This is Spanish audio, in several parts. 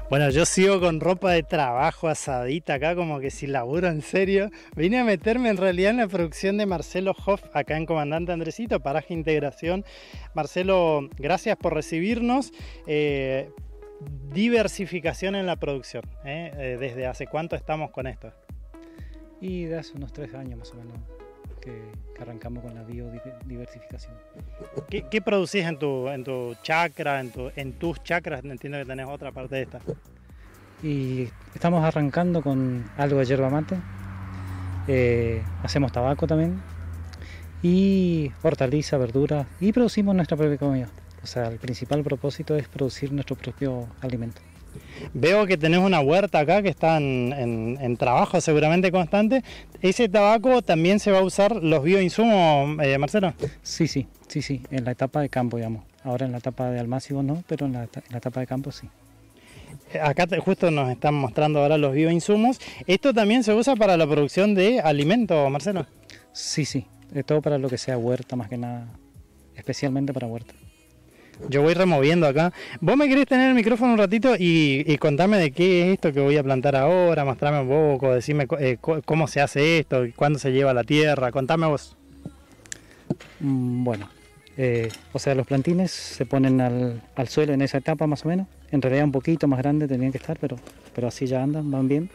Bueno, yo sigo con ropa de trabajo asadita acá, como que si laburo en serio. Vine a meterme en realidad en la producción de Marcelo Hoff, acá en Comandante Andresito, Paraje Integración. Marcelo, gracias por recibirnos. Diversificación en la producción, ¿desde hace cuánto estamos con esto? Y de hace unos 3 años más o menos que arrancamos con la biodiversificación. ¿Qué producís en tu chacra, en tus chacras? Entiendo que tenés otra parte de esta. Y estamos arrancando con algo de yerba mate, hacemos tabaco también, y hortaliza, verduras, y producimos nuestra propia comida. O sea, el principal propósito es producir nuestro propio alimento. Veo que tenés una huerta acá que está en trabajo seguramente constante. ¿Ese tabaco también se va a usar los bioinsumos, Marcelo? Sí, en la etapa de campo, digamos. Ahora en la etapa de almácigo no, pero en la etapa de campo sí. Acá justo nos están mostrando ahora los bioinsumos. ¿Esto también se usa para la producción de alimentos, Marcelo? Sí, de todo para lo que sea huerta más que nada, especialmente para huerta. Yo voy removiendo acá. ¿Vos me querés tener el micrófono un ratito y contarme de qué es esto que voy a plantar ahora? Mostrarme un poco, decirme cómo se hace esto, cuándo se lleva a la tierra. Contame vos. Bueno, o sea, los plantines se ponen al suelo en esa etapa más o menos. En realidad un poquito más grande tenían que estar, pero así ya andan, van bien.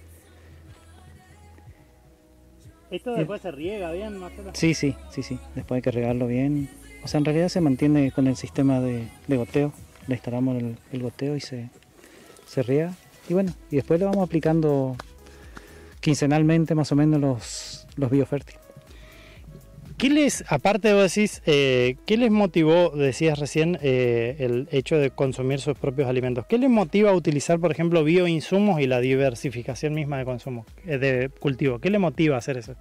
¿Esto después se riega bien, Marcelo? Sí. Después hay que regarlo bien. O sea, en realidad se mantiene con el sistema de goteo. Le instalamos el goteo y se riega. Y bueno, y después le vamos aplicando quincenalmente más o menos los biofértiles. Aparte de vos decís, qué les motivó, decías recién, el hecho de consumir sus propios alimentos? ¿Qué les motiva a utilizar, por ejemplo, bioinsumos y la diversificación misma de consumo, de cultivo? ¿Qué les motiva a hacer eso?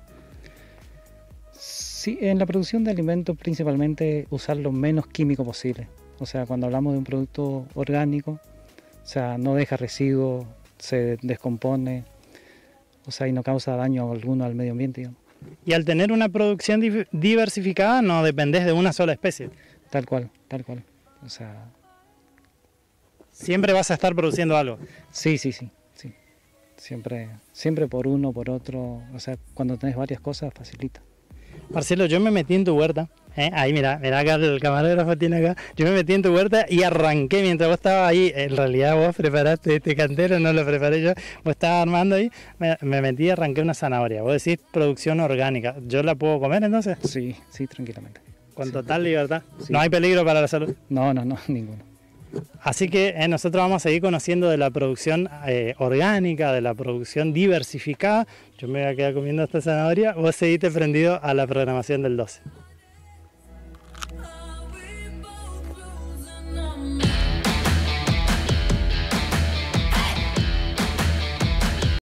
Sí, en la producción de alimentos principalmente usar lo menos químico posible. O sea, cuando hablamos de un producto orgánico, o sea, no deja residuos, se descompone, o sea, y no causa daño alguno al medio ambiente, digamos. Y al tener una producción diversificada no dependés de una sola especie. Tal cual. O sea, siempre vas a estar produciendo algo. Sí. Siempre por uno, por otro. O sea, cuando tenés varias cosas facilita. Marcelo, yo me metí en tu huerta. Ahí mira acá el camarógrafo tiene acá. Yo me metí en tu huerta y arranqué mientras vos estabas ahí. En realidad vos preparaste este cantero, no lo preparé yo. Vos estabas armando ahí. Me metí y arranqué una zanahoria. Vos decís producción orgánica. ¿Yo la puedo comer entonces? Sí, tranquilamente. Con total libertad. Sí. ¿No hay peligro para la salud? No, ninguno. Así que nosotros vamos a seguir conociendo de la producción orgánica, de la producción diversificada. Yo me voy a quedar comiendo esta zanahoria. Vos seguiste prendido a la programación del 12.